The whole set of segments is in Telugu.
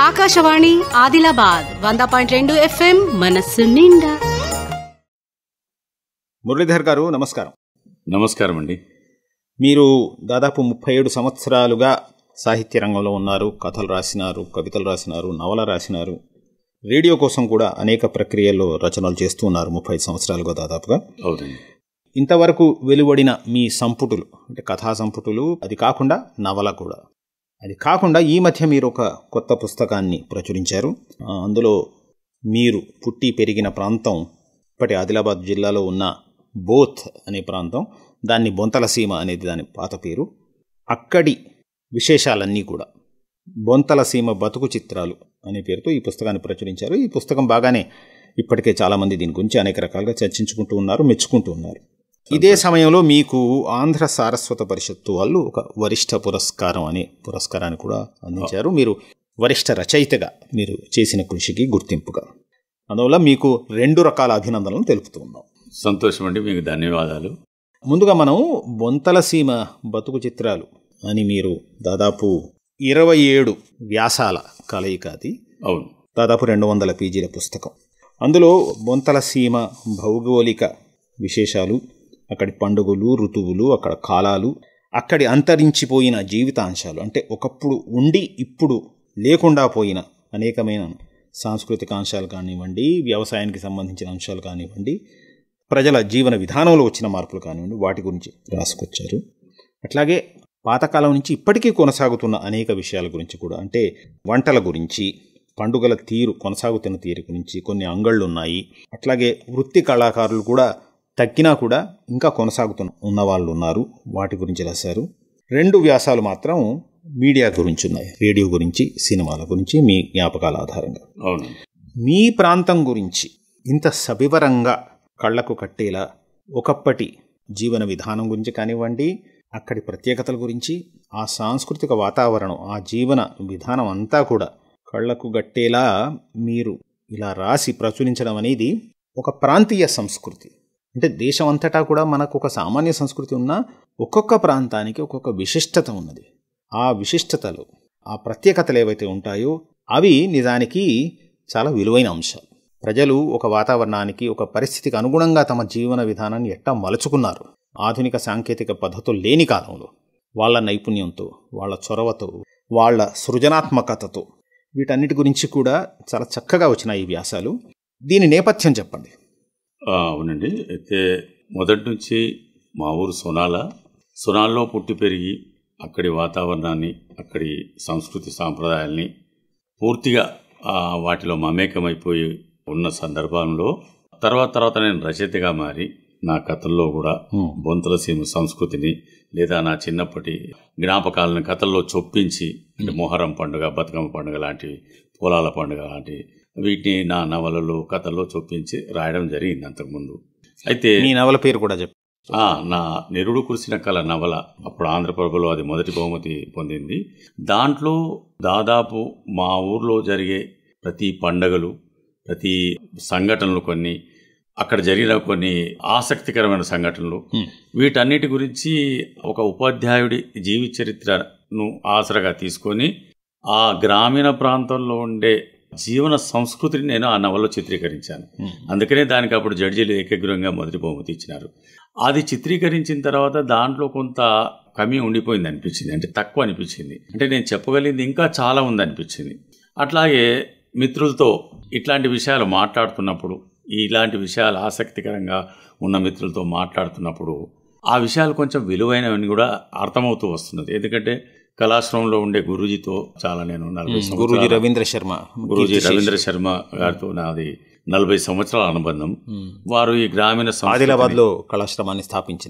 ఆకాశవాణి ఆదిలాబాద్ 100.2 FM మనస్సు నిండా. మురళీధర్ గారు నమస్కారం. నమస్కారం అండి. మీరు దాదాపు 37 సంవత్సరాలుగా సాహిత్య రంగంలో ఉన్నారు. కథలు రాసినారు, కవితలు రాసినారు, నవల రాసినారు. రేడియో కోసం కూడా అనేక ప్రక్రియల్లో రచనలు చేస్తూ ఉన్నారు 35 సంవత్సరాలుగా దాదాపుగా. అవునండి. ఇంతవరకు వెలువడిన మీ సంపుటులు అంటే కథా సంపుటులు, అది కాకుండా నవల కూడా, అది కాకుండా ఈ మధ్య మీరు ఒక కొత్త పుస్తకాన్ని ప్రచురించారు. అందులో మీరు పుట్టి పెరిగిన ప్రాంతం ఇప్పటి ఆదిలాబాద్ జిల్లాలో ఉన్న బోత్ అనే ప్రాంతం, దాన్ని బొంతలసీమ అనేది దాని పాత పేరు. అక్కడి విశేషాలన్నీ కూడా బొంతలసీమ బతుకు చిత్రాలు అనే పేరుతో ఈ పుస్తకాన్ని ప్రచురించారు. ఈ పుస్తకం బాగానే ఇప్పటికే చాలామంది దీని గురించి అనేక రకాలుగా చర్చించుకుంటూ ఉన్నారు, మెచ్చుకుంటూ ఉన్నారు. ఇదే సమయంలో మీకు ఆంధ్ర సారస్వత పరిషత్తు వాళ్ళు ఒక వరిష్ఠ పురస్కారం అనే పురస్కారాన్ని కూడా అందించారు. మీరు వరిష్ఠ రచయితగా మీరు చేసిన కృషికి గుర్తింపుగా. అందువల్ల మీకు 2 రకాల అభినందనలు తెలుపుతూ ఉన్నాం. సంతోషం అండి, మీకు ధన్యవాదాలు. ముందుగా మనం బొంతలసీమ బతుకు చిత్రాలు అని మీరు దాదాపు 27 వ్యాసాల కలయిక అది. అవును, దాదాపు 200 పేజీల పుస్తకం. అందులో బొంతలసీమ భౌగోళిక విశేషాలు, అక్కడి పండుగలు, ఋతువులు, అక్కడ కాలాలు, అక్కడి అంతరించిపోయిన జీవితాంశాలు, అంటే ఒకప్పుడు ఉండి ఇప్పుడు లేకుండా పోయిన అనేకమైన సాంస్కృతిక అంశాలు కానివ్వండి, వ్యవసాయానికి సంబంధించిన అంశాలు కానివ్వండి, ప్రజల జీవన విధానంలో వచ్చిన మార్పులు కానివ్వండి, వాటి గురించి రాసుకొచ్చారు. అట్లాగే పాతకాలం నుంచి ఇప్పటికీ కొనసాగుతున్న అనేక విషయాల గురించి కూడా, అంటే వంటల గురించి, పండుగల తీరు, కొనసాగుతున్న తీరు గురించి కొన్ని అంగళ్ళు ఉన్నాయి. అట్లాగే వృత్తి కళాకారులు కూడా తగ్గినా కూడా ఇంకా కొనసాగుతున్న ఉన్నవాళ్ళు ఉన్నారు, వాటి గురించి రాశారు. 2 వ్యాసాలు మాత్రం మీడియా గురించి ఉన్నాయి, రేడియో గురించి, సినిమాల గురించి, మీ జ్ఞాపకాల ఆధారంగా. అవును, మీ ప్రాంతం గురించి ఇంత సవివరంగా కళ్లకు కట్టేలా ఒకప్పటి జీవన విధానం గురించి కానివ్వండి, అక్కడి ప్రత్యేకతల గురించి, ఆ సాంస్కృతిక వాతావరణం, ఆ జీవన విధానం అంతా కూడా కళ్లకు గట్టేలా మీరు ఇలా రాసి ప్రచురించడం అనేది ఒక ప్రాంతీయ సంస్కృతి. అంటే దేశం అంతటా కూడా మనకు ఒక సామాన్య సంస్కృతి ఉన్నా ఒక్కొక్క ప్రాంతానికి ఒక్కొక్క విశిష్టత ఉన్నది. ఆ విశిష్టతలు, ఆ ప్రత్యేకతలు ఏవైతే ఉంటాయో అవి నిజానికి చాలా విలువైన అంశాలు. ప్రజలు ఒక వాతావరణానికి, ఒక పరిస్థితికి అనుగుణంగా తమ జీవన విధానాన్ని ఎట్టా మలుచుకున్నారు. ఆధునిక సాంకేతిక పద్ధతులు లేని కాలంలో వాళ్ళ నైపుణ్యంతో, వాళ్ళ చొరవతో, వాళ్ళ సృజనాత్మకతతో, వీటన్నిటి గురించి కూడా చాలా చక్కగా వచ్చిన ఈ వ్యాసాలు. దీని నేపథ్యం చెప్పండి. అవునండి. అయితే మొదటి నుంచి మా ఊరు సొనాల్లో పుట్టి పెరిగి అక్కడి వాతావరణాన్ని, అక్కడి సంస్కృతి సాంప్రదాయాల్ని పూర్తిగా వాటిలో మమేకమైపోయి ఉన్న సందర్భంలో తర్వాత నేను రచయితగా మారి నా కథల్లో కూడా బొంతలసీమ సంస్కృతిని లేదా నా చిన్నప్పటి జ్ఞాపకాలను కథల్లో చొప్పించి, అంటే మొహరం పండుగ, బతుకమ్మ పండుగ లాంటి, పొలాల పండుగ లాంటి వీటిని నా నవలలో, కథల్లో చొప్పించి రాయడం జరిగింది అంతకుముందు. అయితే మీ నవల పేరు కూడా చెప్పు. నా నిరుడు కురిసిన కళ నవల అప్పుడు ఆంధ్రప్రభలో అది మొదటి బహుమతి పొందింది. దాంట్లో దాదాపు మా ఊర్లో జరిగే ప్రతి పండగలు, ప్రతి సంఘటనలు, కొన్ని అక్కడ జరిగిన కొన్ని ఆసక్తికరమైన సంఘటనలు, వీటన్నిటి గురించి ఒక ఉపాధ్యాయుడి జీవిత చరిత్రను ఆసరగా తీసుకొని ఆ గ్రామీణ ప్రాంతంలో ఉండే జీవన సంస్కృతిని నేను ఆ నవల్లో చిత్రీకరించాను. అందుకనే దానికి అప్పుడు జడ్జీలు ఏకగ్రీవంగా మొదటి బహుమతి ఇచ్చినారు. అది చిత్రీకరించిన తర్వాత దాంట్లో కొంత కమి ఉండిపోయింది అనిపించింది, అంటే తక్కువ అనిపించింది. అంటే నేను చెప్పగలిగింది ఇంకా చాలా ఉంది అనిపించింది. అట్లాగే మిత్రులతో ఇట్లాంటి విషయాలు మాట్లాడుతున్నప్పుడు, ఇలాంటి విషయాలు ఆసక్తికరంగా ఉన్న మిత్రులతో మాట్లాడుతున్నప్పుడు ఆ విషయాలు కొంచెం విలువైనవని కూడా అర్థమవుతూ వస్తున్నది. ఎందుకంటే కళాశ్రమంలో ఉండే గురూజీతో చాలా నేను 40 గురూజీ రవీంద్ర శర్మ గారితో నాది 40 సంవత్సరాల అనుబంధం. వారు ఈ గ్రామీణ ఆదిలాబాద్లో కళాశ్రమాన్ని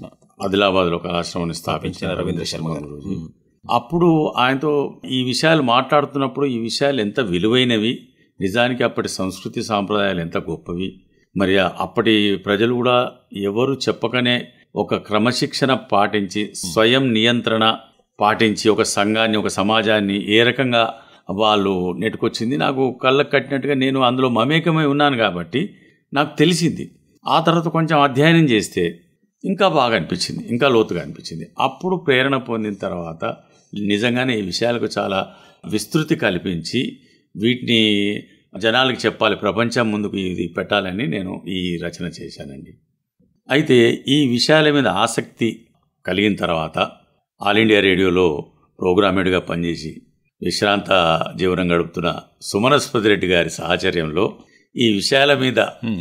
స్థాపించిన రవీంద్ర శర్మ గురూజీ. అప్పుడు ఆయనతో ఈ విషయాలు మాట్లాడుతున్నప్పుడు ఈ విషయాలు ఎంత విలువైనవి, నిజానికి అప్పటి సంస్కృతి సాంప్రదాయాలు ఎంత గొప్పవి, మరి అప్పటి ప్రజలు కూడా ఎవరు చెప్పకనే ఒక క్రమశిక్షణ పాటించి, స్వయం నియంత్రణ పాటించి ఒక సంఘాన్ని, ఒక సమాజాన్ని ఏ రకంగా వాళ్ళు నెట్టుకొచ్చింది నాకు కళ్ళకు కట్టినట్టుగా నేను అందులో మమేకమై ఉన్నాను కాబట్టి నాకు తెలిసింది. ఆ తర్వాత కొంచెం అధ్యయనం చేస్తే ఇంకా బాగా అనిపించింది, ఇంకా లోతుగా అనిపించింది. అప్పుడు ప్రేరణ పొందిన తర్వాత నిజంగానే ఈ విషయాలకు చాలా విస్తృతి కల్పించి వీటిని జనాలకు చెప్పాలి, ప్రపంచం ముందుకు ఇది పెట్టాలని నేను ఈ రచన చేశానండి. అయితే ఈ విషయాల మీద ఆసక్తి కలిగిన తర్వాత ఆల్ ఇండియా రేడియోలో ప్రోగ్రామేడ్గా పనిచేసి విశ్రాంత జీవనం గడుపుతున్న సుమనస్పతి రెడ్డి గారి సాహచర్యంలో ఈ విషయాల మీద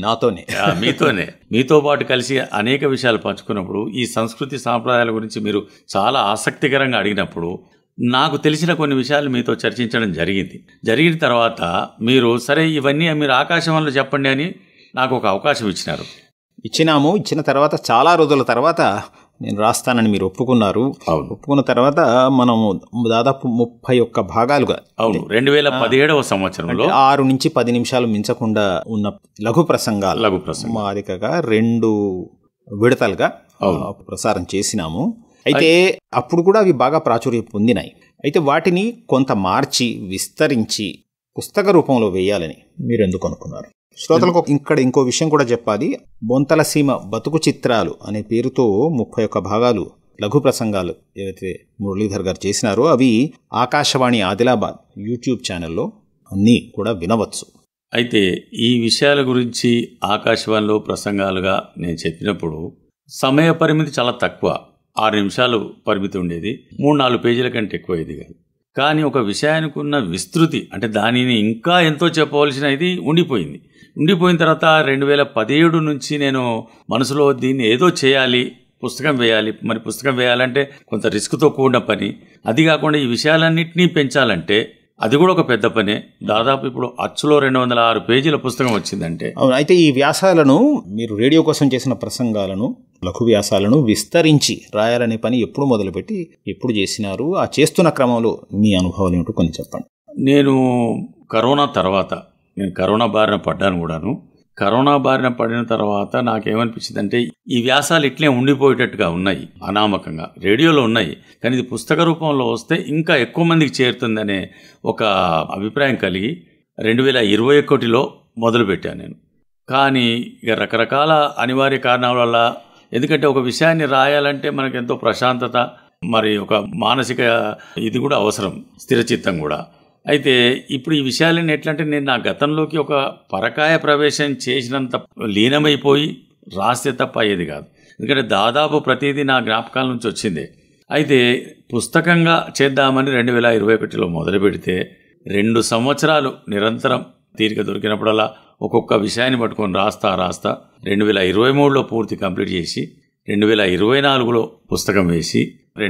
మీతో పాటు కలిసి అనేక విషయాలు పంచుకున్నప్పుడు ఈ సంస్కృతి సాంప్రదాయాల గురించి మీరు చాలా ఆసక్తికరంగా అడిగినప్పుడు నాకు తెలిసిన కొన్ని విషయాలు మీతో చర్చించడం జరిగిన తర్వాత మీరు సరే ఇవన్నీ మీరు ఆకాశవాణిలో చెప్పండి అని నాకు ఒక అవకాశం ఇచ్చిన తర్వాత చాలా రోజుల తర్వాత నేను రాస్తానని మీరు ఒప్పుకున్నారు. ఒప్పుకున్న తర్వాత మనము దాదాపు 31 భాగాలుగా 2017వ సంవత్సరంలో 6 నుంచి 10 నిమిషాలు మించకుండా ఉన్న లఘు ప్రసంగాలు మాదికగా 2 విడతలుగా ప్రసారం చేసినాము. అయితే అప్పుడు కూడా అవి బాగా ప్రాచుర్యం పొందినాయి. అయితే వాటిని కొంత మార్చి విస్తరించి పుస్తక రూపంలో వేయాలని మీరు ఎందుకు అనుకున్నారు? శ్రోతలకు ఇక్కడ ఇంకో విషయం కూడా చెప్పాలి. బొంతలసీమ బతుకు చిత్రాలు అనే పేరుతో 31 భాగాలు లఘు ప్రసంగాలు ఏవైతే మురళీధర్ గారు చేసినారో అవి ఆకాశవాణి ఆదిలాబాద్ యూట్యూబ్ ఛానల్లో అన్నీ కూడా వినవచ్చు. అయితే ఈ విషయాల గురించి ఆకాశవాణిలో ప్రసంగాలుగా నేను చెప్పినప్పుడు సమయ పరిమితి చాలా తక్కువ, 6 నిమిషాలు పరిమితి ఉండేది. 3-4 పేజీల కంటే ఎక్కువ ఇది కాదు. కానీ ఒక విషయానికి ఉన్న విస్తృతి అంటే దానిని ఇంకా ఎంతో చెప్పవలసిన ఇది ఉండిపోయిన తర్వాత 2017 నుంచి నేను మనసులో దీన్ని ఏదో చేయాలి, పుస్తకం వేయాలి. మరి పుస్తకం వేయాలంటే కొంత రిస్క్తో కూడిన పని. అది కాకుండా ఈ విషయాలన్నింటినీ పెంచాలంటే అది కూడా ఒక పెద్ద పనే. దాదాపు ఇప్పుడు అచ్చులో 206 పేజీల పుస్తకం వచ్చిందంటే. అవును. అయితే ఈ వ్యాసాలను మీరు రేడియో కోసం చేసిన ప్రసంగాలను లఘు వ్యాసాలను విస్తరించి రాయాలనే పని ఎప్పుడు మొదలుపెట్టి ఎప్పుడు చేసినారు? ఆ చేస్తున్న క్రమంలో మీ అనుభవాలు ఏమిటో కొన్ని చెప్పండి. నేను కరోనా బారిన పడ్డాను కూడాను. కరోనా బారిన పడిన తర్వాత నాకేమనిపించింది అంటే ఈ వ్యాసాలు ఇట్లే ఉండిపోయేటట్టుగా ఉన్నాయి, అనామకంగా రేడియోలో ఉన్నాయి, కానీ ఇది పుస్తక రూపంలో వస్తే ఇంకా ఎక్కువ మందికి చేరుతుందనే ఒక అభిప్రాయం కలిగి 2021లో మొదలుపెట్టాను నేను. కానీ ఇక రకరకాల అనివార్య కారణాల వల్ల, ఎందుకంటే ఒక విషయాన్ని రాయాలంటే మనకు ఎంతో ప్రశాంతత, మరి ఒక మానసిక ఇది కూడా అవసరం, స్థిరచిత్తం కూడా. అయితే ఇప్పుడు ఈ విషయాలన్నీ ఎట్లంటే నేను నా గతంలోకి ఒక పరకాయ ప్రవేశం చేసినంత లీనమైపోయి రాస్తే తప్ప అయ్యేది కాదు. ఎందుకంటే దాదాపు ప్రతిదీ నా జ్ఞాపకాల నుంచి వచ్చిందే. అయితే పుస్తకంగా చేద్దామని 2021లో మొదలు పెడితే 2 సంవత్సరాలు నిరంతరం తీరిక దొరికినప్పుడల్లా ఒక్కొక్క విషయాన్ని పట్టుకొని రాస్తా 2023లో పూర్తి కంప్లీట్ చేసి 2024లో పుస్తకం వేసి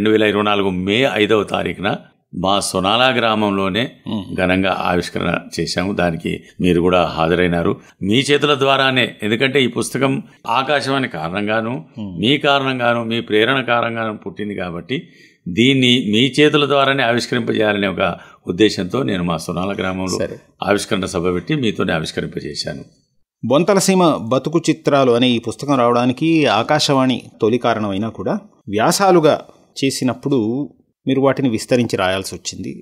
2024 మే 5వ తారీఖున మా సొనాలా గ్రామంలోనే ఘనంగా ఆవిష్కరణ చేశాము. దానికి మీరు కూడా హాజరైనారు మీ చేతుల ద్వారానే. ఎందుకంటే ఈ పుస్తకం ఆకాశవాణి కారణంగాను, మీ కారణంగాను, మీ ప్రేరణ కారణంగాను పుట్టింది కాబట్టి దీన్ని మీ చేతుల ద్వారానే ఆవిష్కరింపజేయాలనే ఒక ఉద్దేశంతో నేను మా సొనాల గ్రామంలో ఆవిష్కరణ సభ పెట్టి మీతోనే ఆవిష్కరింపజేశాను. బొంతలసీమ బతుకు చిత్రాలు అనే ఈ పుస్తకం రావడానికి ఆకాశవాణి తొలి కారణమైనా కూడా వ్యాసాలుగా చేసినప్పుడు మీరు వాటిని విస్తరించి రాయాల్సి వచ్చింది.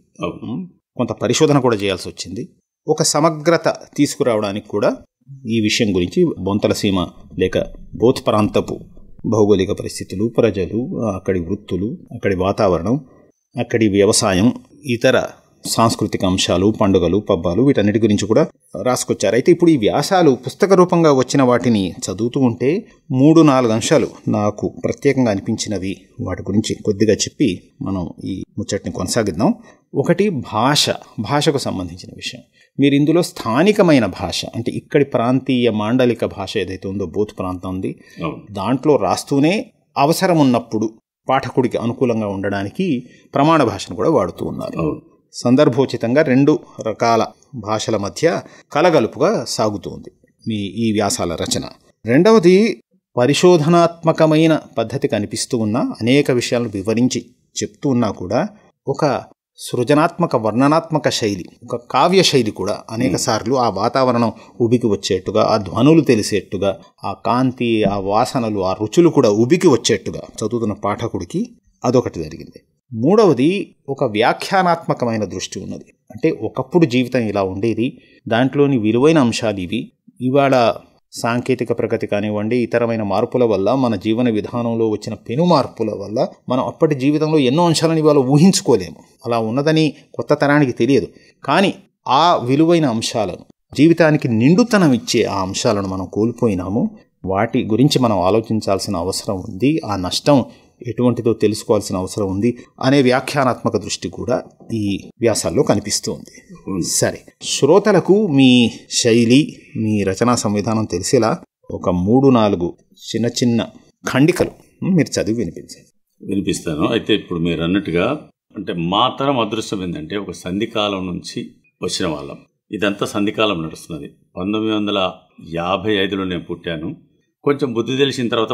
కొంత పరిశోధన కూడా చేయాల్సి వచ్చింది. ఒక సమగ్రత తీసుకురావడానికి కూడా ఈ విషయం గురించి బొంతలసీమ లేక బోత్ ప్రాంతపు భౌగోళిక పరిస్థితులు, ప్రజలు, అక్కడి వృత్తులు, అక్కడి వాతావరణం, అక్కడి వ్యవసాయం, ఇతర సాంస్కృతిక అంశాలు, పండుగలు, పబ్బాలు, వీటన్నిటి గురించి కూడా రాసుకొచ్చారు. అయితే ఇప్పుడు ఈ వ్యాసాలు పుస్తక రూపంగా వచ్చిన వాటిని చదువుతూ ఉంటే 3-4 అంశాలు నాకు ప్రత్యేకంగా అనిపించినవి, వాటి గురించి కొద్దిగా చెప్పి మనం ఈ ముచ్చట్ని కొనసాగిద్దాం. ఒకటి భాషకు సంబంధించిన విషయం. మీరు ఇందులో స్థానికమైన భాష అంటే ఇక్కడి ప్రాంతీయ మాండలిక భాష ఏదైతే ఉందో బోత్ ప్రాంతం ఉంది, దాంట్లో రాస్తూనే అవసరం ఉన్నప్పుడు పాఠకుడికి అనుకూలంగా ఉండడానికి ప్రమాణ భాషను కూడా వాడుతూ ఉన్నారు. సందర్భోచితంగా 2 రకాల భాషల మధ్య కలగలుపుగా సాగుతుంది మీ ఈ వ్యాసాల రచన. రెండవది పరిశోధనాత్మకమైన పద్ధతి కనిపిస్తూ ఉన్న అనేక విషయాలను వివరించి చెప్తూ ఉన్నా కూడా ఒక సృజనాత్మక వర్ణనాత్మక శైలి, ఒక కావ్య శైలి కూడా అనేక సార్లు ఆ వాతావరణం ఉబికి వచ్చేట్టుగా, ఆ ధ్వనులు తెలిసేట్టుగా, ఆ కాంతి, ఆ వాసనలు, ఆ రుచులు కూడా ఉబికి వచ్చేట్టుగా చదువుతున్న పాఠకుడికి అదొకటి జరిగింది. మూడవది ఒక వ్యాఖ్యానాత్మకమైన దృష్టి ఉన్నది. అంటే ఒకప్పుడు జీవితం ఇలా ఉండేది, దాంట్లోని విలువైన అంశాలు ఇవి. ఇవాళ సాంకేతిక ప్రగతి కానివ్వండి, ఇతరమైన మార్పుల వల్ల, మన జీవన విధానంలో వచ్చిన పెను మార్పుల వల్ల మనం అప్పటి జీవితంలో ఎన్నో అంశాలను ఇవాళ ఊహించుకోలేము. అలా ఉన్నదని కొత్త తరానికి తెలియదు. కానీ ఆ విలువైన అంశాలను, జీవితానికి నిండుతనం ఇచ్చే ఆ అంశాలను మనం కోల్పోయినాము. వాటి గురించి మనం ఆలోచించాల్సిన అవసరం ఉంది. ఆ నష్టం ఎటువంటిదో తెలుసుకోవాల్సిన అవసరం ఉంది అనే వ్యాఖ్యానాత్మక దృష్టి కూడా ఈ వ్యాసాల్లో కనిపిస్తుంది. సరే, శ్రోతలకు మీ శైలి, మీ రచనా సంవిధానం తెలిసేలా ఒక 3-4 చిన్న చిన్న ఖండికలు మీరు చదివి వినిపిస్తాను. అయితే ఇప్పుడు మీరు అన్నట్టుగా, అంటే మా తరం అదృష్టం ఏంటంటే ఒక సంధికాలం నుంచి వచ్చిన వాళ్ళం. ఇదంతా సంధికాలం నడుస్తున్నది. 1955లో నేను పుట్టాను. కొంచెం బుద్ధి తెలిసిన తర్వాత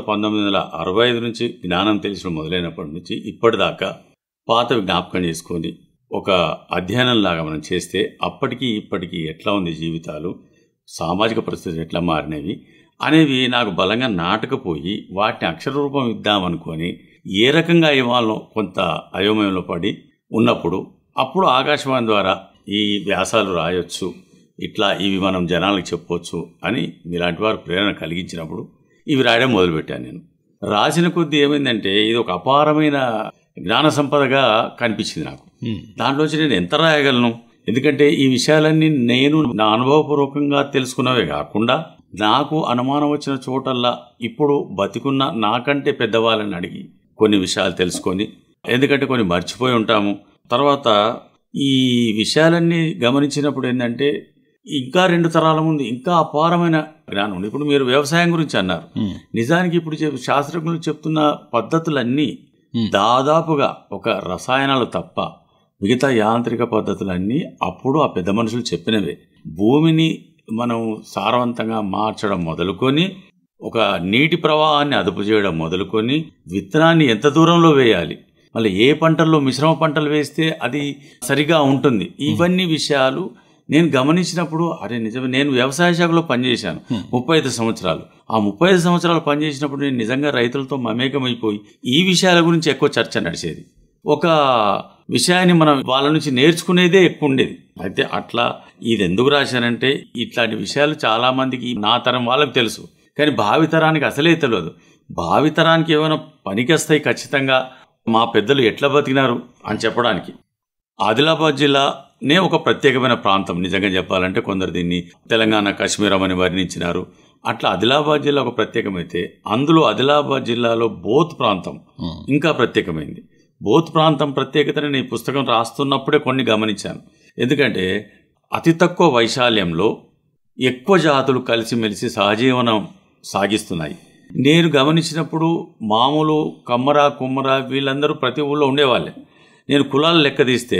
1965 నుంచి జ్ఞానం తెలిసిన మొదలైనప్పటి నుంచి ఇప్పటిదాకా పాతవి జ్ఞాపకం చేసుకొని ఒక అధ్యయనంలాగా మనం చేస్తే అప్పటికి ఇప్పటికీ ఎట్లా ఉంది జీవితాలు, సామాజిక పరిస్థితులు ఎట్లా మారినవి అనేవి నాకు బలంగా నాటకపోయి వాటిని అక్షర రూపం ఇద్దామనుకొని ఏ రకంగా ఇవాళ కొంత అయోమయంలో పడి ఉన్నప్పుడు అప్పుడు ఆకాశవాణి ద్వారా ఈ వ్యాసాలు రాయొచ్చు, ఇట్లా ఇవి మనం జనాలకు చెప్పొచ్చు అని మీలాంటి వారు ప్రేరణ కలిగించినప్పుడు ఇవి రాయడం మొదలుపెట్టాను. నేను రాసిన కొద్దీ ఏమైందంటే ఇది ఒక అపారమైన జ్ఞాన సంపదగా కనిపించింది నాకు. దాంట్లోంచి నేను ఎంత రాయగలను, ఎందుకంటే ఈ విషయాలన్నీ నేను నా అనుభవపూర్వకంగా తెలుసుకున్నవే కాకుండా నాకు అనుమానం వచ్చిన చోటల్లా ఇప్పుడు బతికున్న నాకంటే పెద్దవాళ్ళని అడిగి కొన్ని విషయాలు తెలుసుకొని, ఎందుకంటే కొన్ని మర్చిపోయి ఉంటాము. తర్వాత ఈ విషయాలన్నీ గమనించినప్పుడు ఏంటంటే ఇంకా 2 తరాల ముందు ఇంకా అపారమైన జ్ఞానం ఉంది. ఇప్పుడు మీరు వ్యవసాయం గురించి అన్నారు. నిజానికి ఇప్పుడు శాస్త్రజ్ఞులు చెప్తున్న పద్ధతులన్నీ దాదాపుగా ఒక రసాయనాలు తప్ప మిగతా యాంత్రిక పద్ధతులన్నీ అప్పుడు ఆ పెద్ద మనుషులు చెప్పినవే. భూమిని మనం సారవంతంగా మార్చడం మొదలుకొని, ఒక నీటి ప్రవాహాన్ని అదుపు చేయడం మొదలుకొని, విత్తనాన్ని ఎంత దూరంలో వేయాలి, మళ్ళీ ఏ పంటల్లో మిశ్రమ పంటలు వేస్తే అది సరిగా ఉంటుంది, ఇవన్నీ విషయాలు నేను గమనించినప్పుడు అరే నిజమే. నేను వ్యవసాయ శాఖలో పనిచేశాను 35 సంవత్సరాలు. ఆ 35 సంవత్సరాలు పనిచేసినప్పుడు నేను నిజంగా రైతులతో మమేకమైపోయి ఈ విషయాల గురించి ఎక్కువ చర్చ నడిచేది. ఒక విషయాన్ని మనం వాళ్ళ నుంచి నేర్చుకునేదే ఎక్కువ ఉండేది. అయితే అట్లా ఇది ఎందుకు రాశానంటే ఇట్లాంటి విషయాలు చాలా మందికి నా తరం వాళ్ళకి తెలుసు, కానీ భావితరానికి అసలే తెలియదు. భావితరానికి ఏమైనా పనికొస్తాయి ఖచ్చితంగా, మా పెద్దలు ఎట్లా బతికినారు అని చెప్పడానికి. ఆదిలాబాద్ జిల్లానే ఒక ప్రత్యేకమైన ప్రాంతం. నిజంగా చెప్పాలంటే కొందరు దీన్ని తెలంగాణ కాశ్మీరం అని వర్ణించినారు. అట్లా ఆదిలాబాద్ జిల్లా ఒక ప్రత్యేకమైతే అందులో ఆదిలాబాద్ జిల్లాలో బోత్ ప్రాంతం ఇంకా ప్రత్యేకమైంది. బోత్ ప్రాంతం ప్రత్యేకతని నేను పుస్తకం రాస్తున్నప్పుడే కొన్ని గమనించాను. ఎందుకంటే అతి తక్కువ వైశాల్యంలో ఎక్కువ జాతులు కలిసిమెలిసి సహజీవనం సాగిస్తున్నాయి. నేను గమనించినప్పుడు మామూలు కమ్మర కుమ్మర వీళ్ళందరూ ప్రతి ఊళ్ళో ఉండేవాళ్ళే. నేను కులాలు లెక్క తీస్తే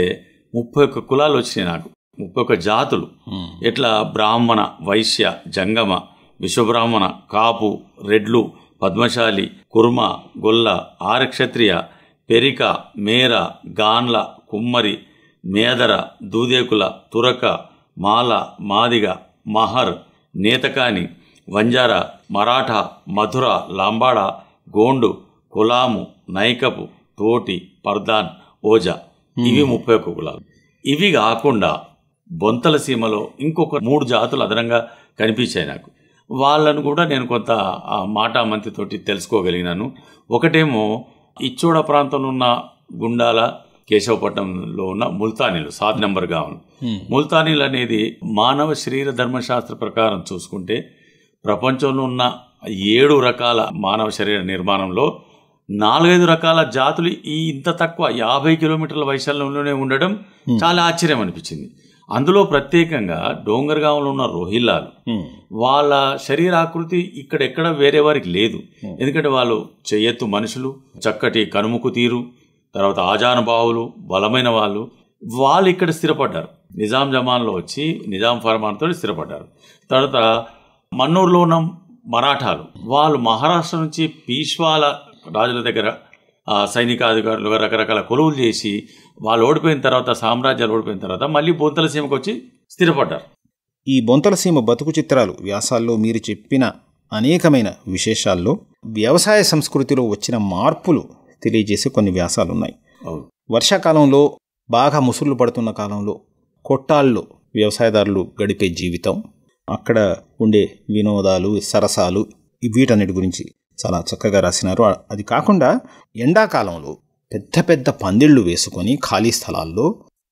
31 కులాలు వచ్చినాయి నాకు, 31 జాతులు. ఎట్లా బ్రాహ్మణ, వైశ్య, జంగమ, విశ్వబ్రాహ్మణ, కాపు, రెడ్లు, పద్మశాలి, కుర్మ, గొల్ల, ఆరక్షత్రియ, పెరిక, మేర, గాన్ల, కుమ్మరి, మేదర, దూదేకుల, తురక, మాల, మాదిగ, మహర్, నేతకాని, వంజార, మరాఠా, మధుర, లాంబాడ, గోండు, కులాము, నైకపు, తోటి, పర్దాన్, ఓజా, ఇవి 31 కులాలు. ఇవి కాకుండా బొంతల సీమలో ఇంకొక 3 జాతులు అదనంగా కనిపించాయి నాకు. వాళ్ళను కూడా నేను కొంత మాటామంతితోటి తెలుసుకోగలిగినాను. ఒకటేమో ఇచ్చోడ ప్రాంతంలో ఉన్న గుండాల, కేశవపట్నంలో ఉన్న ముల్తానీలు, 7 నెంబర్ గావును. ముల్తానీలు అనేది మానవ శరీర ధర్మశాస్త్ర ప్రకారం చూసుకుంటే ప్రపంచంలో ఉన్న 7 రకాల మానవ శరీర నిర్మాణంలో 4-5 రకాల జాతులు ఈ ఇంత తక్కువ 50 కిలోమీటర్ల వైశాల్యంలోనే ఉండడం చాలా ఆశ్చర్యం అనిపించింది. అందులో ప్రత్యేకంగా డోంగర్గాంలో ఉన్న రోహిల్లాలు, వాళ్ళ శరీరాకృతి ఇక్కడెక్కడ వేరే వారికి లేదు. ఎందుకంటే వాళ్ళు చెయ్యెత్తు మనుషులు, చక్కటి కనుముకు తీరు, తర్వాత ఆజానుబాహులు, బలమైన వాళ్ళు ఇక్కడ స్థిరపడ్డారు. నిజాం జమాన్లో వచ్చి నిజాం ఫర్మాన్తో స్థిరపడ్డారు. తర్వాత మన్నూరులో ఉన్న మరాఠాలు, వాళ్ళు మహారాష్ట్ర నుంచి పీష్వాల రాజుల దగ్గర సైనికాధికారులుగా రకరకాల కొలువులు చేసి వాళ్ళు ఓడిపోయిన తర్వాత, సామ్రాజ్యాలు ఓడిపోయిన తర్వాత మళ్ళీ బొంతల సీమకు వచ్చి స్థిరపడ్డారు. ఈ బొంతల సీమ బతుకు చిత్రాలు వ్యాసాల్లో మీరు చెప్పిన అనేకమైన విశేషాల్లో వ్యవసాయ సంస్కృతిలో వచ్చిన మార్పులు తెలియజేసే కొన్ని వ్యాసాలున్నాయి. వర్షాకాలంలో బాగా ముసుర్లు పడుతున్న కాలంలో కొట్టాల్లో వ్యవసాయదారులు గడిపే జీవితం, అక్కడ ఉండే వినోదాలు, సరసాలు, వీటన్నిటి గురించి చాలా చక్కగా రాసినారు. అది కాకుండా ఎండాకాలంలో పెద్ద పెద్ద పందిళ్లు వేసుకొని ఖాళీ స్థలాల్లో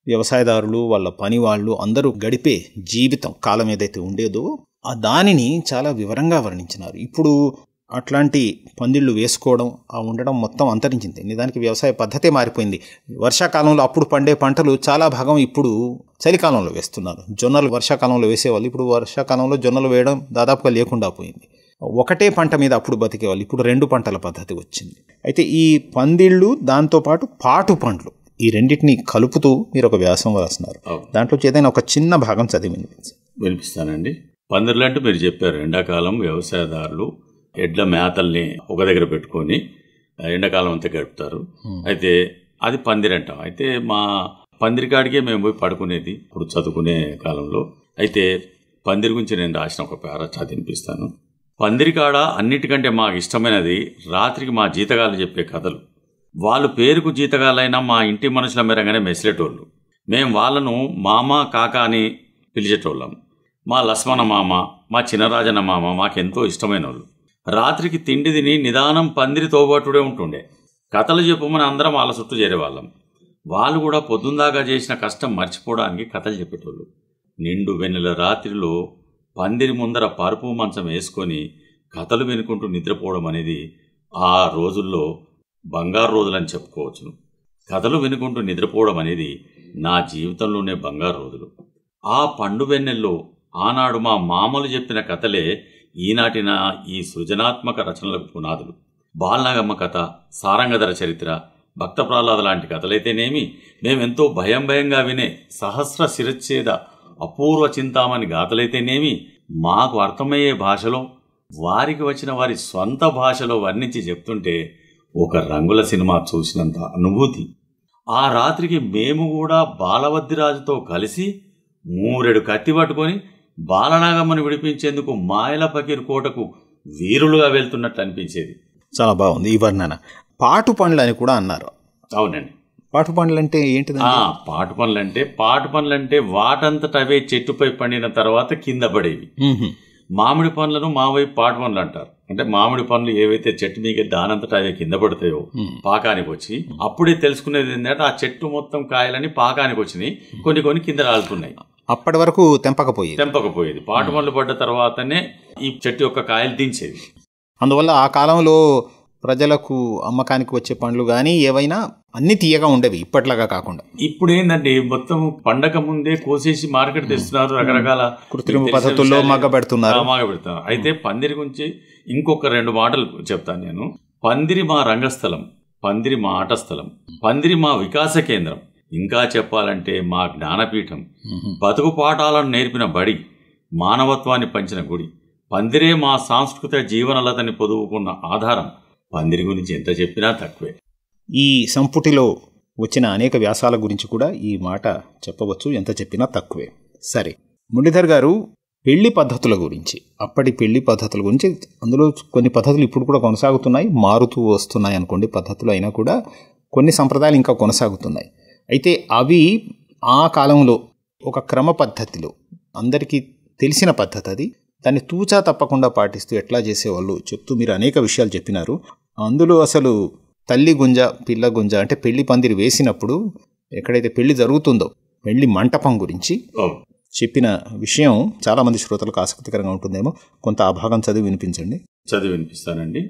వ్యవసాయదారులు, వాళ్ళ పని వాళ్ళు అందరూ గడిపే జీవితం కాలం ఏదైతే ఉండేదో ఆ దానిని చాలా వివరంగా వర్ణించినారు. ఇప్పుడు అట్లాంటి పందిళ్ళు వేసుకోవడం, ఆ ఉండడం మొత్తం అంతరించింది. నిజానికి వ్యవసాయ పద్ధతే మారిపోయింది. వర్షాకాలంలో అప్పుడు పండే పంటలు చాలా భాగం ఇప్పుడు చలికాలంలో వేస్తున్నారు. జొన్నలు వర్షాకాలంలో వేసేవాళ్ళు, ఇప్పుడు వర్షాకాలంలో జొన్నలు వేయడం దాదాపుగా లేకుండా పోయింది. ఒకటే పంట మీద అప్పుడు బతికేవాళ్ళు, ఇప్పుడు 2 పంటల పద్ధతి వచ్చింది. అయితే ఈ పందిళ్ళు దాంతోపాటు పాటు పండ్లు ఈ రెండింటినీ కలుపుతూ మీరు ఒక వ్యాసం రాసినారు. దాంట్లో ఏదైనా ఒక చిన్న భాగం చదివి వినిపిస్తానండి. పందిర్లు అంటే మీరు చెప్పారు, ఎండాకాలం వ్యవసాయదారులు ఎడ్ల మేతల్ని ఒక దగ్గర పెట్టుకొని ఎండాకాలం అంతా గడుపుతారు. అయితే అది పందిరి అంటాం. అయితే మా పందిరికాడికే మేము పోయి పడుకునేది ఇప్పుడు చదువుకునే కాలంలో. అయితే పందిరి గురించి నేను రాసిన ఒక పేరా చదివినిపిస్తాను. పందిరికాడ అన్నిటికంటే మాకు ఇష్టమైనది రాత్రికి మా జీతగాళ్ళు చెప్పే కథలు. వాళ్ళు పేరుకు జీతగాళ్ళైనా మా ఇంటి మనుషుల మేరగానే మెసిలేటోళ్ళు. మేము వాళ్ళను మామ కాక అని పిలిచేటోళ్ళం. మా లక్ష్మణ మామ, మా చిన్నరాజన్న మామ మాకెంతో ఇష్టమైన వాళ్ళు. రాత్రికి తిండి తిని నిదానం పందిరి తోబట్టుడే ఉంటుండే. కథలు చెప్పమని అందరం వాళ్ళ చుట్టూ చేరేవాళ్ళం. వాళ్ళు కూడా పొద్దుందాకా చేసిన కష్టం మర్చిపోవడానికి కథలు చెప్పేటోళ్ళు. నిండు వెన్నెల రాత్రిలో పందిరి ముందర పరుపు మంచం వేసుకొని కథలు వినుకుంటూ నిద్రపోవడం అనేది ఆ రోజుల్లో బంగారు రోజులని చెప్పుకోవచ్చును. కథలు వినుకుంటూ నిద్రపోవడం అనేది నా జీవితంలోనే బంగారు రోజులు. ఆ పండు వెన్నెల్లో ఆనాడు మా మామలు చెప్పిన కథలే ఈనాటి నా ఈ సృజనాత్మక రచనలకు పునాదులు. బాలనాగమ్మ కథ, సారంగధర చరిత్ర, భక్త ప్రహ్లాద లాంటి కథలైతేనేమి, మేమెంతో భయంగా వినే సహస్ర శిరచ్ఛేద అపూర్వ చింతామణి గాథలైతేనేమి, మాకు అర్థమయ్యే భాషలో వారికి వచ్చిన వారి స్వంత భాషలో వర్ణించి చెప్తుంటే ఒక రంగుల సినిమా చూసినంత అనుభూతి. ఆ రాత్రికి మేము కూడా బాలవద్దిరాజుతో కలిసి 3 కత్తి పట్టుకొని బాలనాగమ్మను విడిపించేందుకు మాయల పకీర్ కోటకు వీరులుగా వెళ్తున్నట్టు అనిపించేది. చాలా బాగుంది ఈ వర్ణన. పాటు పండ్లు అని కూడా అన్నారు. అవునండి. పాటు పండ్లు అంటే ఏంటిది? పాటు పండ్లు అంటే వాటంతట అవే చెట్టుపై పండిన తర్వాత కింద పడేవి. మామిడి పండ్లను మా వైపు పాటు పండ్లు అంటారు. అంటే మామిడి పండ్లు ఏవైతే చెట్టు మీకు దానంతటా అవే కింద పడతాయో పాకానికి వచ్చి అప్పుడే తెలుసుకునేది ఏంటంటే ఆ చెట్టు మొత్తం కాయలని పాకానికి వచ్చినాయి, కొన్ని కింద రాలుతున్నాయి. అప్పటి వరకు తెంపకపోయేది. పాటు పండ్లు పడ్డ తర్వాతనే ఈ చెట్టు యొక్క కాయలు దించేది. అందువల్ల ఆ కాలంలో ప్రజలకు అమ్మకానికి వచ్చే పండ్లు కానీ ఏవైనా అన్ని తీయగా ఉండేవి, ఇప్పట్లాగా కాకుండా. ఇప్పుడు ఏంటంటే మొత్తం పండగ ముందే కోసేసి మార్కెట్ తెస్తున్నారు, రకరకాల కృత్రిమ పద్ధతుల్లో మగ్గబెడుతున్నారు. అయితే పందిరి గురించి ఇంకొక 2 మాటలు చెప్తాను నేను. పందిరి మా రంగస్థలం, పందిరి మా ఆట స్థలం, పందిరి మా వికాస కేంద్రం, ఇంకా చెప్పాలంటే మా జ్ఞానపీఠం, బతుకు పాఠాలను నేర్పిన బడి, మానవత్వాన్ని పంచిన గుడి, పందిరే మా సాంస్కృతిక జీవనలతని పొదువుకున్న ఆధారం. పందిరి గురించి ఎంత చెప్పినా తక్కువే. ఈ సంపుటిలో వచ్చిన అనేక వ్యాసాల గురించి కూడా ఈ మాట చెప్పవచ్చు, ఎంత చెప్పినా తక్కువే. సరే, మురళీధర్ గారు పెళ్లి పద్ధతుల గురించి, అప్పటి పెళ్లి పద్ధతుల గురించి, అందులో కొన్ని పద్ధతులు ఇప్పుడు కూడా కొనసాగుతున్నాయి, మారుతూ వస్తున్నాయి అనుకోండి పద్ధతులు, అయినా కూడా కొన్ని సంప్రదాయాలు ఇంకా కొనసాగుతున్నాయి. అయితే అవి ఆ కాలంలో ఒక క్రమ పద్ధతిలో అందరికీ తెలిసిన పద్ధతి, అది దాన్ని తూచా తప్పకుండా పాటిస్తూ ఎట్లా చేసేవాళ్ళు చెప్తూ మీరు అనేక విషయాలు చెప్పినారు. అందులో అసలు తల్లి గుంజ పిల్ల గుంజ అంటే పెళ్లి పందిరి వేసినప్పుడు ఎక్కడైతే పెళ్లి జరుగుతుందో పెళ్లి మంటపం గురించి చెప్పిన విషయం చాలా మంది శ్రోతలకు ఆసక్తికరంగా ఉంటుందేమో. కొంత ఆ భాగం చదివి వినిపిస్తానండి.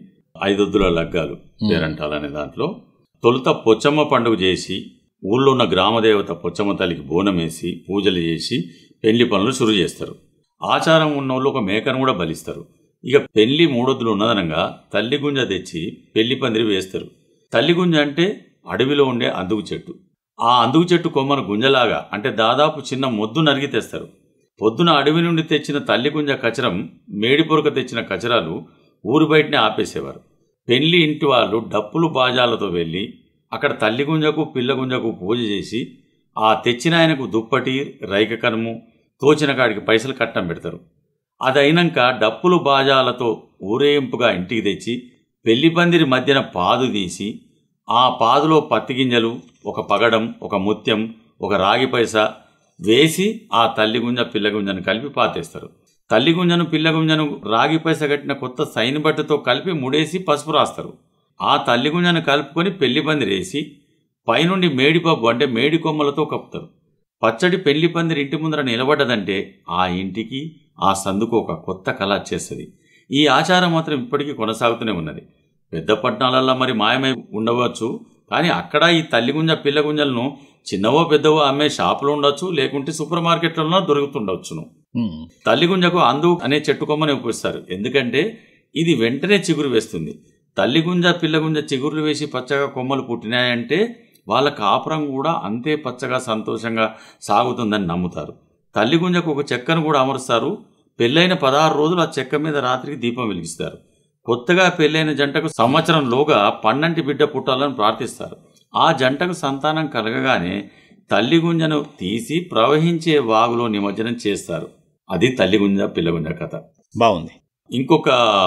5 లగ్గాలు పేరంటాలనే దాంట్లో తొలుత పొచ్చమ్మ పండుగ చేసి ఊళ్ళో ఉన్న గ్రామదేవత పొచ్చమ్మ తల్లికి బోనం వేసి పూజలు చేసి పెళ్లి పనులు శురు చేస్తారు. ఆచారం ఉన్నోళ్ళు ఒక మేకను కూడా బలిస్తారు. ఇక పెళ్లి 3 ఉన్నదనంగా తల్లి గుంజ తెచ్చి పెళ్లి పందిరి వేస్తారు. తల్లి గుంజ అంటే అడవిలో ఉండే అందుకు చెట్టు. ఆ అందుకు చెట్టు కొమ్మను గుంజలాగా అంటే దాదాపు చిన్న మొద్దు నరిగి తెస్తారు. పొద్దున అడవి నుండి తెచ్చిన తల్లి గుంజ కచరం, మేడి పొరక తెచ్చిన కచరాలు ఊరు బయటనే ఆపేసేవారు. పెళ్లి ఇంటి వాళ్ళు డప్పులు బాజాలతో వెళ్ళి అక్కడ తల్లి గుంజకు పిల్ల గుంజకు పూజ చేసి ఆ తెచ్చిన ఆయనకు దుప్పటి, రైక కనుము, తోచిన కాడికి పైసలు కట్టం పెడతారు. అదైనాక డప్పులు బాజాలతో ఊరేగింపుగా ఇంటికి తెచ్చి పెళ్లి పందిరి మధ్యన పాదు తీసి ఆ పాదులో పత్తి గింజలు, ఒక పగడం, ఒక ముత్యం, ఒక రాగి పైసా వేసి ఆ తల్లి గుంజ పిల్ల గుంజను కలిపి పాతేస్తారు. తల్లి గుంజను పిల్ల గుంజను రాగి పైసా కట్టిన కొత్త సైన్ బట్టతో కలిపి ముడేసి పసుపు రాస్తారు. ఆ తల్లి గుంజను కలుపుకొని పెళ్లి పందిరేసి పైనుండి మేడిపప్పు అంటే మేడి కొమ్మలతో కప్పుతారు. పచ్చడి పెళ్లి పందిరి ఇంటి ముందర నిలబడ్డదంటే ఆ ఇంటికి ఆ సందుకు ఒక కొత్త కళ వచ్చేస్తుంది. ఈ ఆచారం మాత్రం ఇప్పటికీ కొనసాగుతూనే ఉన్నది. పెద్ద పట్టణాలల్లో మరి మాయమై ఉండవచ్చు, కానీ అక్కడ ఈ తల్లిగుంజ పిల్లగుంజలను చిన్నవో పెద్దవో అమ్మే షాపులు ఉండొచ్చు, లేకుంటే సూపర్ మార్కెట్లలో దొరుకుతుండొచ్చును. తల్లిగుంజకు అందు అనే చెట్టు కొమ్మని ఉపయోగిస్తారు, ఎందుకంటే ఇది వెంటనే చిగురు వేస్తుంది. తల్లిగుంజ పిల్లగుంజ చిగురులు వేసి పచ్చగా కొమ్మలు పుట్టినాయంటే వాళ్ళ కాపురం కూడా అంతే పచ్చగా సంతోషంగా సాగుతుందని నమ్ముతారు. తల్లిగుంజకు ఒక చెక్కను కూడా అమరుస్తారు. పెళ్ళైన 16 రోజులు ఆ చెక్క మీద రాత్రికి దీపం వెలిగిస్తారు. కొత్తగా పెళ్ళైన జంటకు సంవత్సరంలోగా పన్నంటి బిడ్డ పుట్టాలని ప్రార్థిస్తారు. ఆ జంటకు సంతానం కలగగానే తల్లిగుంజను తీసి ప్రవహించే వాగులో నిమజ్జనం చేస్తారు. అది తల్లిగుంజ పిల్లగుంజ కథ. బాగుంది. ఇంకొక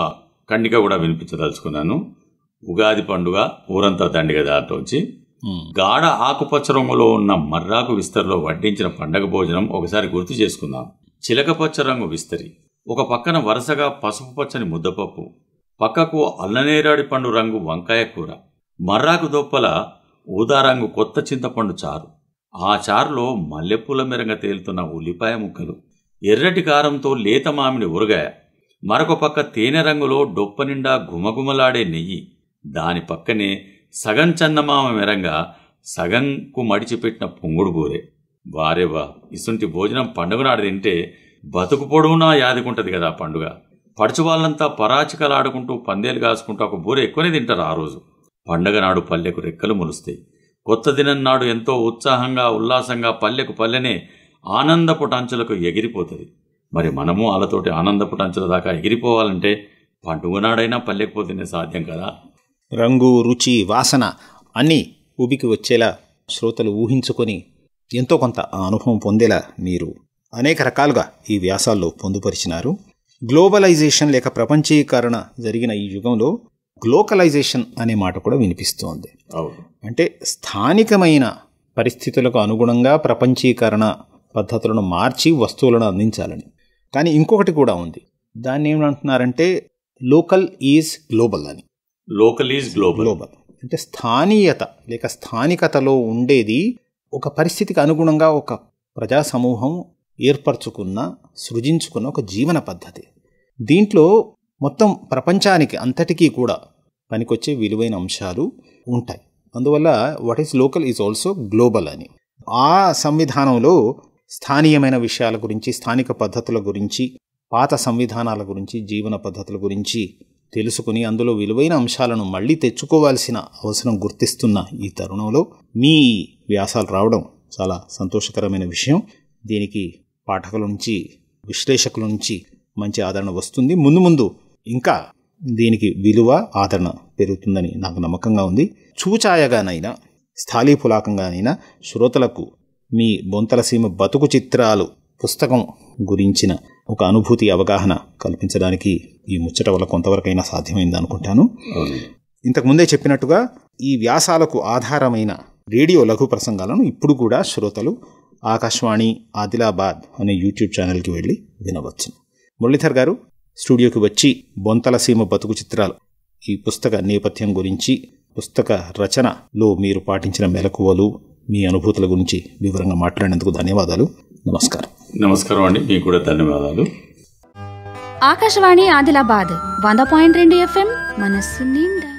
ఖండిక కూడా వినిపించదలుచుకున్నాను. ఉగాది పండుగ ఊరంతా దండిగా దాటొచ్చి గాఢ ఆకుపచ్చ రంగులో ఉన్న మర్రాకు విస్తరిలో వడ్డించిన పండగ భోజనం ఒకసారి గుర్తు చేసుకుందాం. చిలకపచ్చ రంగు విస్తరి, ఒక పక్కన వరుసగా పసుపు పచ్చని ముద్దపప్పు, పక్కకు అల్లనేరాడి పండు రంగు వంకాయ కూర, మర్రాకు దొప్పల ఊదా రంగు కొత్త చింతపండు చారు, ఆ చారులో మల్లెపూల మెరంగ తేలుతున్న ఉల్లిపాయ ముక్కలు, ఎర్రటి కారంతో లేత మామిడి ఊరగాయ, మరొక పక్క తేనె రంగులో డొప్ప నిండా గుమగుమలాడే నెయ్యి, దాని పక్కనే సగం చందమామ మెరంగా సగంకు మడిచిపెట్టిన పొంగుడు బూరె. వారేవా, ఇసుంటి భోజనం పండుగ నాడు తింటే బతుకు పొడవునా యాదికుంటది కదా ఆ పండుగ. పడుచు వాళ్ళంతా పరాచికలాడుకుంటూ పందేలు కాసుకుంటూ ఒక బూరె ఎక్కువనే తింటారు ఆ రోజు. పండగ నాడు పల్లెకు రెక్కలు మొలుస్తాయి. కొత్త దినం నాడు ఎంతో ఉత్సాహంగా ఉల్లాసంగా పల్లెకు పల్లెనే ఆనందపు టంచులకు ఎగిరిపోతుంది. మరి మనము వాళ్ళతోటి ఆనందపు టంచుల దాకా ఎగిరిపోవాలంటే పండుగ నాడైనా పల్లెకు పోతేనే సాధ్యం కదా. రంగు, రుచి, వాసన అన్నీ ఊపికి వచ్చేలా శ్రోతలు ఊహించుకొని ఎంతో కొంత అనుభవం పొందేలా మీరు అనేక రకాలుగా ఈ వ్యాసాల్లో పొందుపరిచినారు. గ్లోబలైజేషన్ లేక ప్రపంచీకరణ జరిగిన ఈ యుగంలో గ్లోకలైజేషన్ అనే మాట కూడా వినిపిస్తోంది. అంటే స్థానికమైన పరిస్థితులకు అనుగుణంగా ప్రపంచీకరణ పద్ధతులను మార్చి వస్తువులను అందించాలని. కానీ ఇంకొకటి కూడా ఉంది, దాన్ని ఏమంటున్నారంటే లోకల్ ఈజ్ గ్లోబల్ అని. లోకల్ ఈజ్ గ్లోబల్ అంటే స్థానీయత లేక స్థానికతలో ఉండేది ఒక పరిస్థితికి అనుగుణంగా ఒక ప్రజా సమూహం ఏర్పరచుకున్న సృజించుకున్న ఒక జీవన పద్ధతి. దీంట్లో మొత్తం ప్రపంచానికి అంతటికీ కూడా పనికొచ్చే విలువైన అంశాలు ఉంటాయి. అందువల్ల what is local is also global అని. ఆ సంవిధానంలో స్థానీయమైన విషయాల గురించి, స్థానిక పద్ధతుల గురించి, పాత సంవిధానాల గురించి, జీవన పద్ధతుల గురించి తెలుసుకుని అందులో విలువైన అంశాలను మళ్ళీ తెచ్చుకోవాల్సిన అవసరం గుర్తిస్తున్న ఈ తరుణంలో మీ వ్యాసాలు రావడం చాలా సంతోషకరమైన విషయం. దీనికి పాఠకుల నుంచి, విశ్లేషకుల నుంచి మంచి ఆదరణ వస్తుంది. ముందు ముందు ఇంకా దీనికి విలువ, ఆదరణ పెరుగుతుందని నాకు నమ్మకంగా ఉంది. చూచాయగానైనా, స్థాళీపులాకంగానైనా శ్రోతలకు మీ బొంతలసీమ బతుకు చిత్రాలు పుస్తకం గురించిన ఒక అనుభూతి, అవగాహన కల్పించడానికి ఈ ముచ్చట వల్ల కొంతవరకైనా సాధ్యమైంది అనుకుంటాను. ఇంతకుముందే చెప్పినట్టుగా ఈ వ్యాసాలకు ఆధారమైన రేడియో లఘు ప్రసంగాలను ఇప్పుడు కూడా శ్రోతలు ఆకాశవాణి ఆదిలాబాద్ అనే యూట్యూబ్ ఛానల్కి వెళ్ళి వినవచ్చు. మురళీధర్ గారు స్టూడియోకి వచ్చి బొంతలసీమ బతుకు చిత్రాలు ఈ పుస్తక నేపథ్యం గురించి, పుస్తక రచనలో మీరు పాటించిన మెలకువలు, మీ అనుభూతుల గురించి వివరంగా మాట్లాడినందుకు ధన్యవాదాలు. నమస్కారం. నమస్కారం అండి, మీకు కూడా ధన్యవాదాలు. ఆకాశవాణి ఆదిలాబాద్ 100.2 FM మనస్సు నిండా.